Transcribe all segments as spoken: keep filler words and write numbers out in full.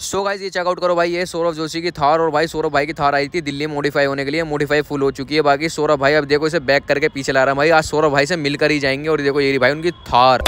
So guys ये checkout करो भाई, ये सौरभ जोशी की थार। और भाई सौरभ भाई की थार आई थी दिल्ली मॉडिफाई होने के लिए, मॉडिफाई फुल हो चुकी है। बाकी सौरभ भाई अब देखो इसे बैक करके पीछे ला रहा है भाई। आज सौरभ भाई से मिलकर ही जाएंगे। और देखो ये भाई उनकी Thar.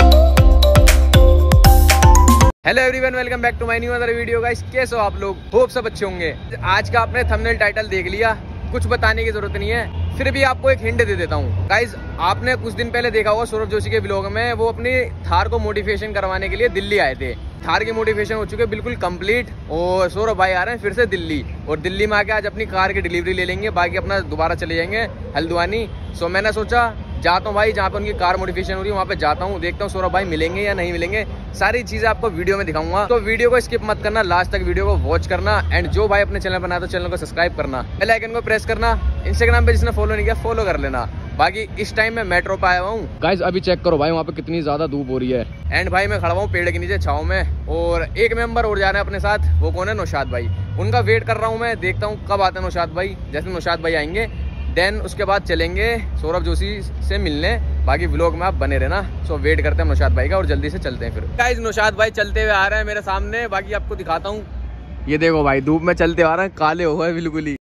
Hello everyone, welcome back to my new other video guys. कैसे हो आप लोग? होप सब अच्छे होंगे। आज का आपने थंबनेल टाइटल देख लिया, कुछ बताने की जरूरत नहीं है, फिर भी आपको एक हिंट दे देता हूँ गाइज। आपने कुछ दिन पहले देखा होगा सौरभ जोशी के व्लॉग में, वो अपनी थार को मॉडिफिकेशन करवाने के लिए दिल्ली आए थे। थार की मॉडिफिकेशन हो चुकी है बिल्कुल कंप्लीट, और सौरभ भाई आ रहे हैं फिर से दिल्ली। और दिल्ली में आके आज अपनी कार की डिलीवरी ले लेंगे, बाकी अपना दोबारा चले जाएंगे हल्द्वानी। सो मैंने सोचा जाता हूँ भाई जहाँ पे उनकी कार मॉडिफिकेशन हो रही है, वहाँ पे जाता हूँ, देखता हूँ सौरभ भाई मिलेंगे या नहीं मिलेंगे। सारी चीजें आपको वीडियो में दिखाऊंगा, तो वीडियो को स्किप मत करना, लास्ट तक वीडियो को वॉच करना। एंड जो भाई अपने चैनल बनाया तो चैनल को सब्सक्राइब करना, बेल आइकन को प्रेस करना। इंस्टाग्राम पे जिसने फॉलो नहीं किया फॉलो कर लेना। बाकी इस टाइम मैं मेट्रो पे आया हूँ गाइज। अभी चेक करो भाई वहाँ पे कितनी ज्यादा धूप हो रही है। एंड भाई मैं खड़ा हूँ पेड़ के नीचे छाव में, और एक मेंबर और जा रहे हैं अपने साथ। वो कौन है? नौशाद भाई। उनका वेट कर रहा हूँ मैं, देखता हूँ कब आते हैं नौशाद भाई। जैसे नौशाद भाई आएंगे देन उसके बाद चलेंगे सौरभ जोशी से मिलने। बाकी व्लॉग में आप बने रहना। सो वेट करते हैं नौशाद भाई का और जल्दी से चलते हैं। फिर गाइस नौशाद भाई चलते हुए आ रहे हैं मेरे सामने। बाकी आपको दिखाता हूँ, ये देखो भाई धूप में चलते आ रहे हैं, काले हो गए बिल्कुल ही।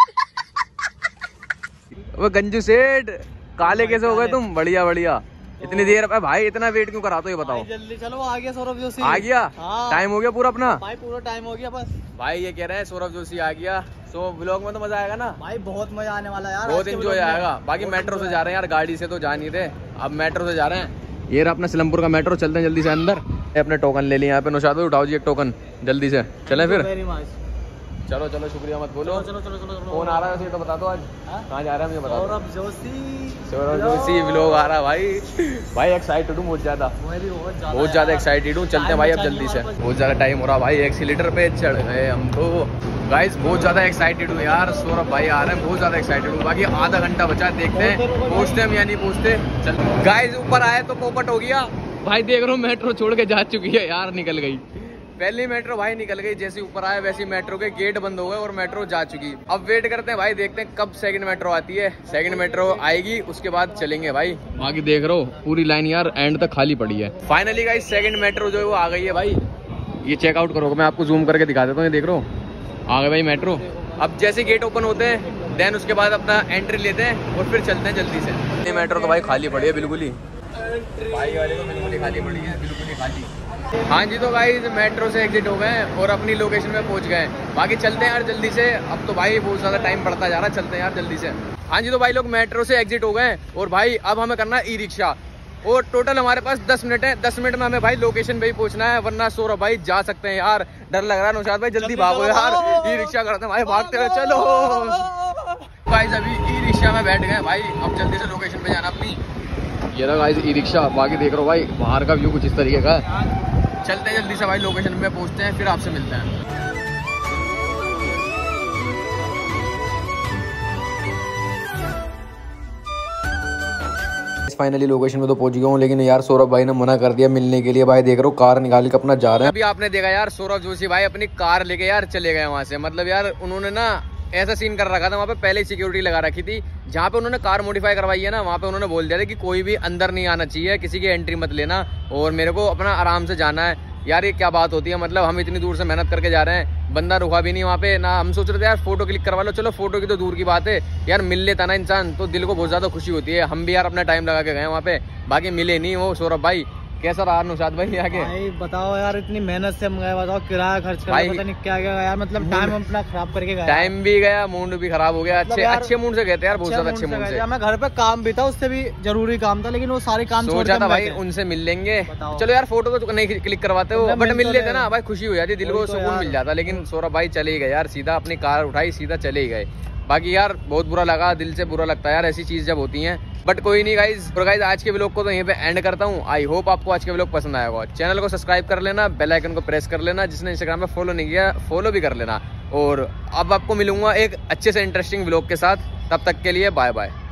वो गंजू सेठ काले कैसे हो गए तुम? बढ़िया बढ़िया। इतनी देर भाई, इतना वेट क्यों करा? तो ये बताओ। जल्दी चलो, आ गया सौरभ जोशी। आ गया? हाँ। टाइम हो गया पूरा अपना भाई, पूरा टाइम हो गया बस। भाई ये कह रहे हैं सौरभ जोशी आ गया। सो व्लॉग में तो मजा आएगा ना भाई? बहुत मजा आने वाला यार, बहुत एंजॉय आएगा। बाकी मेट्रो से जा रहे हैं यार, गाड़ी से तो जा नहीं थे, अब मेट्रो से जा रहे हैं। ये रहा अपना सिलमपुर का मेट्रो, चलते हैं जल्दी से अंदर। अपने टोकन ले लिए यहाँ पे। नौशाद उठाओ जी एक टोकन जल्दी से, चले फिर। चलो चलो, शुक्रिया मत बोलो। चलो चलो चलो चलो। कौन आ रहा है वैसे तो बता दो आज कहाँ जा रहा है मुझे बता दो। सौरभ जोशी। सौरभ जोशी व्लॉग आ रहा है भाई। भाई एक्साइटेड हूँ बहुत ज्यादा, बहुत ज्यादा एक्साइटेड हूँ। चलते हैं भाई अब जल्दी से, बहुत ज्यादा टाइम हो रहा भाई। एक्सीलेटर पे चढ़ गए हम तो गाइस। बहुत ज्यादा एक्साइटेड हूँ यार, सौरभ भाई आ रहे हैं, बहुत ज्यादा एक्साइटेड हूँ। बाकी आधा घंटा बचा, देखते हैं पहुँचते हम या नहीं पहुँचते। चल गाइस ऊपर आए तो पोपट हो गया भाई। देख रहा हूँ मेट्रो छोड़ के जा चुकी है यार, निकल गई पहली मेट्रो भाई, निकल गई। जैसे ऊपर आए वैसे मेट्रो के गेट बंद हो गए और मेट्रो जा चुकी। अब वेट करते हैं भाई, देखते हैं कब सेकंड मेट्रो आती है। सेकंड मेट्रो आएगी उसके बाद चलेंगे भाई। बाकी देख रहा हूँ पूरी लाइन यार एंड तक खाली पड़ी है। फाइनली गाइस सेकंड मेट्रो जो है वो आ गई है भाई। ये चेकआउट करो, मैं आपको जूम करके दिखा देता हूँ। ये देख रहा हूँ आ गए भाई मेट्रो। अब जैसे गेट ओपन होते हैं देन उसके बाद अपना एंट्री लेते हैं और फिर चलते हैं जल्दी से। ये मेट्रो तो भाई खाली पड़ी है बिल्कुल ही, भाई वाले तो बिल्कुल ही खाली पड़ी है, बिल्कुल ही खाली। हाँ जी, तो गाइस मेट्रो से एग्जिट हो गए और अपनी लोकेशन में पहुंच गए। बाकी चलते हैं यार जल्दी से, अब तो भाई बहुत ज्यादा टाइम पड़ता जा रहा है। चलते हैं यार जल्दी से। हाँ जी, तो भाई लोग मेट्रो से एग्जिट हो गए और भाई अब हमें करना है ई रिक्शा। और टोटल हमारे पास दस मिनट है। दस मिनट में हमें भाई लोकेशन पे ही पहुंचना है, वरना सौरभ भाई जा सकते हैं यार। डर लग रहा है। नौशाद भाई जल्दी भागो यार, ई रिक्शा करते हैं भाई, भागते हुए चलो। गाइस अभी ई रिक्शा में बैठ गए भाई, अब जल्दी से लोकेशन पे जाना अपनी। ये रहा गाइस ई रिक्शा। बाकी देख रहा हूँ भाई बाहर का व्यू कुछ इस तरीके का है। चलते हैं जल्दी से भाई, लोकेशन पे पहुंचते हैं फिर आपसे मिलते हैं। फाइनली लोकेशन में तो पहुंच गया हूँ, लेकिन यार सौरभ भाई ने मना कर दिया मिलने के लिए। भाई देख रहा हूँ कार निकाल के अपना जा रहे हैं। अभी आपने देखा यार सौरभ जोशी भाई अपनी कार लेके यार चले गए वहां से। मतलब यार उन्होंने ना ऐसा सीन कर रखा था, वहाँ पे पहले ही सिक्योरिटी लगा रखी थी। जहाँ पे उन्होंने कार मॉडिफाई करवाई है ना, वहाँ पे उन्होंने बोल दिया था कि कोई भी अंदर नहीं आना चाहिए, किसी की एंट्री मत लेना और मेरे को अपना आराम से जाना है। यार ये क्या बात होती है? मतलब हम इतनी दूर से मेहनत करके जा रहे हैं, बंदा रुका भी नहीं वहाँ पे ना। हम सोच रहे थे यार फोटो क्लिक करवा लो, चलो फोटो की तो दूर की बात है यार, मिल लेता ना इंसान तो दिल को बहुत ज्यादा खुशी होती है। हम भी यार अपना टाइम लगा के गए वहाँ पे, बाकी मिले नहीं वो सौरभ भाई। कैसा रहा नौशाद भाई आगे? भाई बताओ यार, इतनी मेहनत से हम गए, बताओ किराया खर्च कर पता नहीं क्या गया यार। मतलब टाइम अपना खराब करके गए, टाइम भी गया, मूड भी खराब हो गया। अच्छे अच्छे मूड से गए थे यार, बहुत ज्यादा अच्छे मूड से। मैं घर पे काम भी था, उससे भी जरूरी काम था, लेकिन वो सारे काम सोचा था भाई उनसे मिल लेंगे। चलो यार फोटो तो नहीं क्लिक करवाते हो, बट मिल लेते ना भाई, खुशी हो जाती, दिल को सुकून मिल जाता। लेकिन सौरभ भाई चले ही गए यार, सीधा अपनी कार उठाई सीधा चले ही गए। बाकी यार बहुत बुरा लगा, दिल से बुरा लगता है यार ऐसी चीज जब होती हैं। बट कोई नहीं गाइज। और गाइज आज के व्लॉग को तो यहीं पे एंड करता हूँ। आई होप आपको आज के व्लॉग पसंद आया होगा। चैनल को सब्सक्राइब कर लेना, बेल आइकन को प्रेस कर लेना। जिसने इंस्टाग्राम पे फॉलो नहीं किया फॉलो भी कर लेना। और अब आपको मिलूंगा एक अच्छे से इंटरेस्टिंग व्लॉग के साथ, तब तक के लिए बाय बाय।